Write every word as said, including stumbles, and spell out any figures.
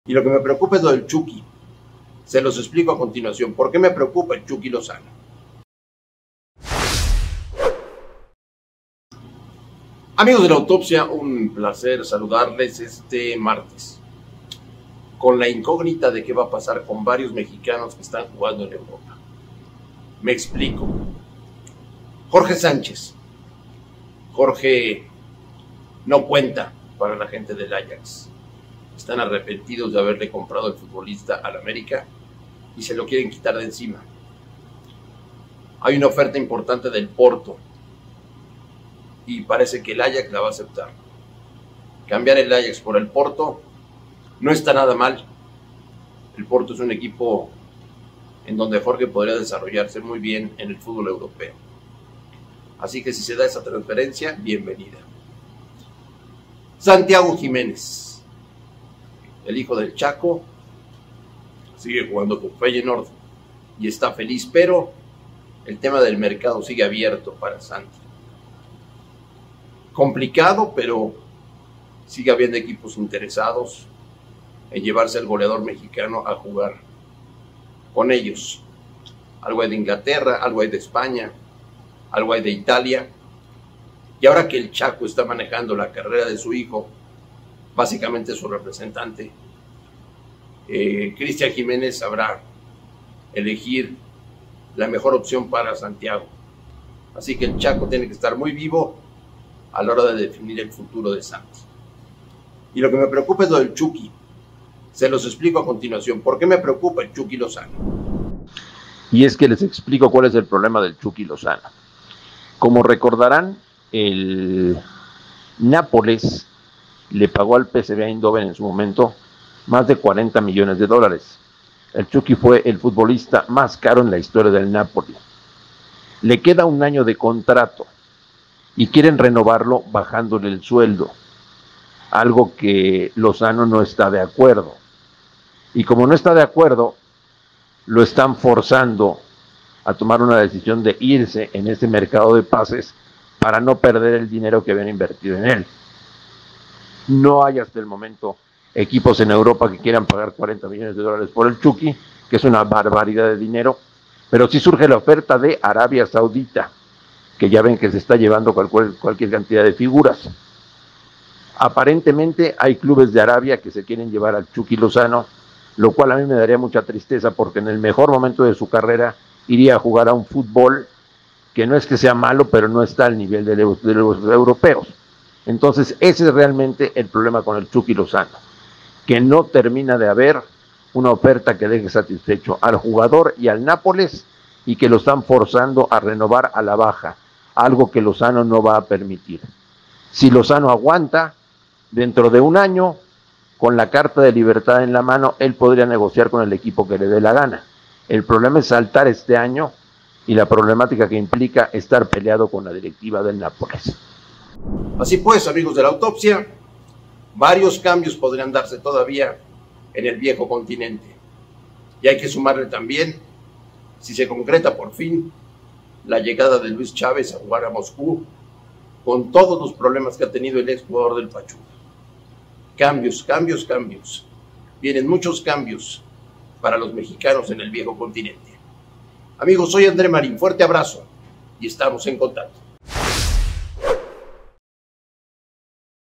Y lo que me preocupa es lo del Chucky. Se los explico a continuación. ¿Por qué me preocupa el Chucky Lozano? Amigos de la autopsia, un placer saludarles este martes, con la incógnita de qué va a pasar con varios mexicanos que están jugando en Europa. Me explico. Jorge Sánchez. Jorge no cuenta para la gente del Ajax. Están arrepentidos de haberle comprado el futbolista al América y se lo quieren quitar de encima. Hay una oferta importante del Porto y parece que el Ajax la va a aceptar. Cambiar el Ajax por el Porto no está nada mal. El Porto es un equipo en donde Jorge podría desarrollarse muy bien en el fútbol europeo. Así que si se da esa transferencia, bienvenida. Santiago Jiménez, el hijo del Chaco, sigue jugando con Feyenoord y está feliz, pero el tema del mercado sigue abierto para Santi. Complicado, pero sigue habiendo equipos interesados en llevarse al goleador mexicano a jugar con ellos. Algo hay de Inglaterra, algo hay de España, algo hay de Italia. Y ahora que el Chaco está manejando la carrera de su hijo, básicamente su representante, eh, Cristian Jiménez sabrá elegir la mejor opción para Santiago. Así que el Chaco tiene que estar muy vivo a la hora de definir el futuro de Santi. Y lo que me preocupa es lo del Chucky. Se los explico a continuación. ¿Por qué me preocupa el Chucky Lozano? Y es que les explico cuál es el problema del Chucky Lozano. Como recordarán, el Nápoles le pagó al P S V Eindhoven en su momento más de cuarenta millones de dólares. El Chucky fue el futbolista más caro en la historia del Napoli. Le queda un año de contrato y quieren renovarlo bajándole el sueldo, algo que Lozano no está de acuerdo. Y como no está de acuerdo, lo están forzando a tomar una decisión de irse en este mercado de pases para no perder el dinero que habían invertido en él. No hay hasta el momento equipos en Europa que quieran pagar cuarenta millones de dólares por el Chucky, que es una barbaridad de dinero, pero sí surge la oferta de Arabia Saudita, que ya ven que se está llevando cualquier, cualquier cantidad de figuras. Aparentemente hay clubes de Arabia que se quieren llevar al Chucky Lozano, lo cual a mí me daría mucha tristeza, porque en el mejor momento de su carrera iría a jugar a un fútbol que no es que sea malo, pero no está al nivel de los, de los europeos. Entonces ese es realmente el problema con el Chucky Lozano, que no termina de haber una oferta que deje satisfecho al jugador y al Nápoles, y que lo están forzando a renovar a la baja, algo que Lozano no va a permitir. Si Lozano aguanta, dentro de un año, con la carta de libertad en la mano, él podría negociar con el equipo que le dé la gana. El problema es saltar este año y la problemática que implica estar peleado con la directiva del Nápoles. Así pues, amigos de la autopsia, varios cambios podrían darse todavía en el viejo continente. Y hay que sumarle también, si se concreta por fin, la llegada de Luis Chávez a jugar a Moscú, con todos los problemas que ha tenido el exjugador del Pachuca. Cambios, cambios, cambios. Vienen muchos cambios para los mexicanos en el viejo continente. Amigos, soy André Marín, fuerte abrazo y estamos en contacto.